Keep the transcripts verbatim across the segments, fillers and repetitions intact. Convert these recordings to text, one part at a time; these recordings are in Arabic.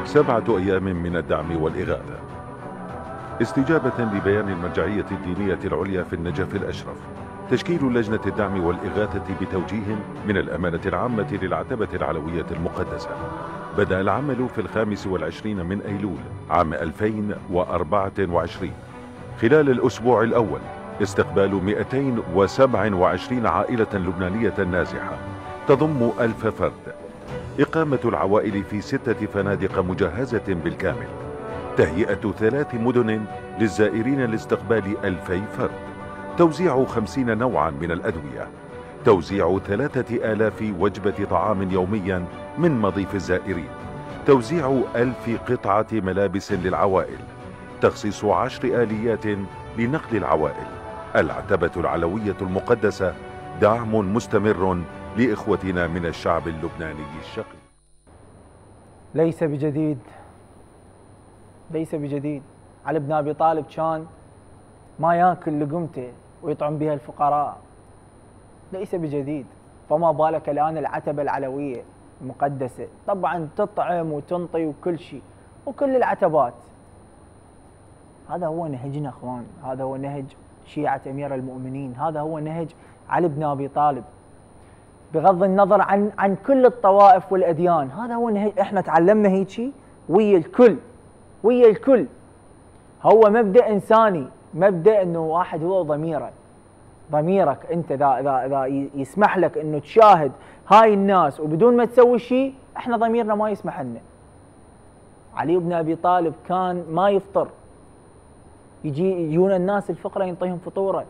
سبعة أيام من الدعم والإغاثة. استجابة لبيان المرجعية الدينية العليا في النجف الأشرف، تشكيل لجنة الدعم والإغاثة بتوجيه من الأمانة العامة للعتبة العلوية المقدسة. بدأ العمل في الخامس والعشرين من أيلول عام ألفين وأربعة وعشرين. خلال الأسبوع الأول استقبال مئتين وسبعة وعشرين عائلة لبنانية نازحة تضم ألف فرد. إقامة العوائل في ستة فنادق مجهزة بالكامل. تهيئة ثلاث مدن للزائرين لاستقبال ألفي فرد. توزيع خمسين نوعا من الأدوية. توزيع ثلاثة آلاف وجبة طعام يوميا من مضيف الزائرين. توزيع ألف قطعة ملابس للعوائل. تخصيص عشر آليات لنقل العوائل. العتبة العلوية المقدسة، دعم مستمر لإخوتنا من الشعب اللبناني الشقيق. ليس بجديد، ليس بجديد. علي بن أبي طالب كان ما ياكل لقمته ويطعم بها الفقراء، ليس بجديد. فما بالك الآن العتبة العلوية المقدسة، طبعا تطعم وتنطي وكل شيء، وكل العتبات. هذا هو نهجنا اخوان، هذا هو نهج شيعة أمير المؤمنين، هذا هو نهج علي بن أبي طالب، بغض النظر عن عن كل الطوائف والأديان. هذا هو نهج، احنا تعلمنا هيك ويا الكل، ويا الكل. هو مبدأ إنساني، مبدأ انه واحد هو ضميره، ضميرك انت اذا اذا اذا يسمح لك انه تشاهد هاي الناس وبدون ما تسوي شيء، احنا ضميرنا ما يسمح لنا. علي بن ابي طالب كان ما يفطر، يجي يجون الناس الفقراء ينطيهم فطوره.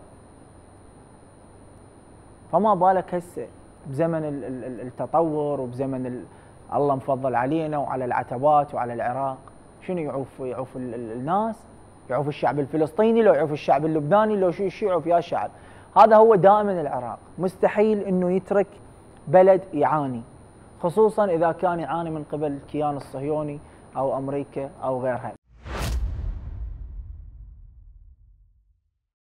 فما بالك هسه بزمن التطور وبزمن الله مفضل علينا وعلى العتبات وعلى العراق، شنو يعوف يعوف الناس؟ يعوف الشعب الفلسطيني، لو يعوف الشعب اللبناني، لو شو شو يعوف يا شعب. هذا هو دائما العراق، مستحيل انه يترك بلد يعاني، خصوصا اذا كان يعاني من قبل الكيان الصهيوني او امريكا او غيرها.